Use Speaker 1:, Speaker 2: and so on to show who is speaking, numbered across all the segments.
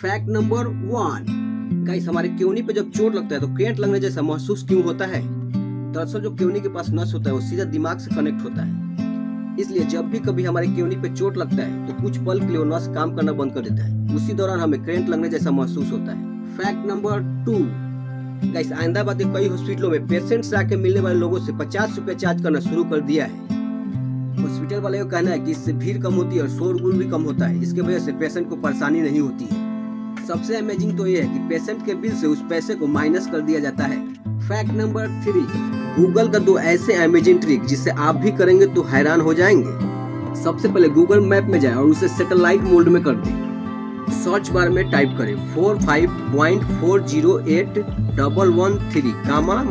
Speaker 1: Fact number 1। Guys, हमारे क्योनी पे जब चोट लगता है तो करंट लगने जैसा महसूस क्यों होता है? दरअसल जो क्योनी के पास नस होता है वो सीधा दिमाग से कनेक्ट होता है। इसलिए जब भी कभी हमारे क्योनी पे चोट लगता है तो कुछ पल के लिए वो नस काम करना बंद कर देता है। उसी दौरान हमें करंट लगने जैसा महसूस होता है। Fact number 2। गाइस, अहमदाबाद के कई हॉस्पिटलों में पेशेंट से आके मिलने वाले लोगों से 50 रुपए चार्ज करना शुरू कर दिया है। हॉस्पिटल वाले का कहना है कि इससे भीड़ कम होती है और शोरगुल भी कम होता है। इसके वजह से पेशेंट को परेशानी नहीं होती है। सबसे अमेजिंग तो ये है कि पेशेंट के बिल से उस पैसे को माइनस कर दिया जाता है। Fact number 3। गूगल का 2 ऐसे अमेजिंग ट्रिक जिसे आप भी करेंगे तो हैरान हो जाएंगे। सबसे पहले गूगल मैप में जाएं और उसे सैटेलाइट मोड में कर दें। सर्च बार में टाइप करें 45.408113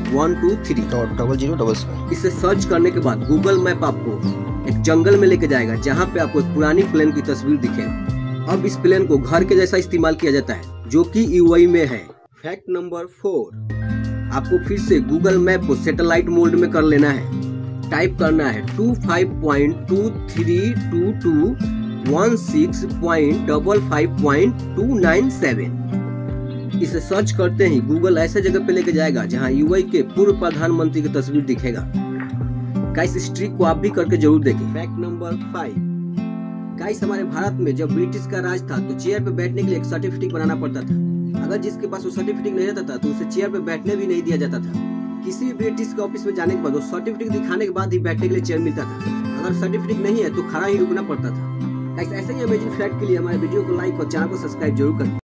Speaker 1: -123। इसे सर्च करने के बाद गूगल मैप आपको एक जंगल में लेके जाएगा जहाँ पे आपको एक पुरानी प्लेन की तस्वीर दिखेगी। अब इस प्लेन को घर के जैसा इस्तेमाल किया जाता है जो कि यूआई में है। Fact number 4। आपको फिर से गूगल मैप को सैटेलाइट मोड में कर लेना है। टाइप करना है 25.2322.16.55297। इसे सर्च करते ही गूगल ऐसे जगह पे लेके जाएगा जहां यूआई के पूर्व प्रधानमंत्री की तस्वीर दिखेगा। गाइस, इस ट्रिक को आप भी करके जरूर देखें। Fact number 5। गाइस, हमारे भारत में जब ब्रिटिश का राज था तो चेयर पे बैठने के लिए एक सर्टिफिकेट बनाना पड़ता था। अगर जिसके पास वो सर्टिफिकेट नहीं रहता था तो उसे चेयर पे बैठने भी नहीं दिया जाता था। किसी भी ब्रिटिश के ऑफिस में जाने के बाद वो सर्टिफिकेट दिखाने के बाद ही बैठने के लिए चेयर मिलता था। अगर सर्टिफिकेट नहीं है तो खड़ा ही रुकना पड़ता था। गाइस, ऐसे ही अमेजिंग फैक्ट के लिए हमारे वीडियो को लाइक और चैनल को सब्सक्राइब जरूर करें।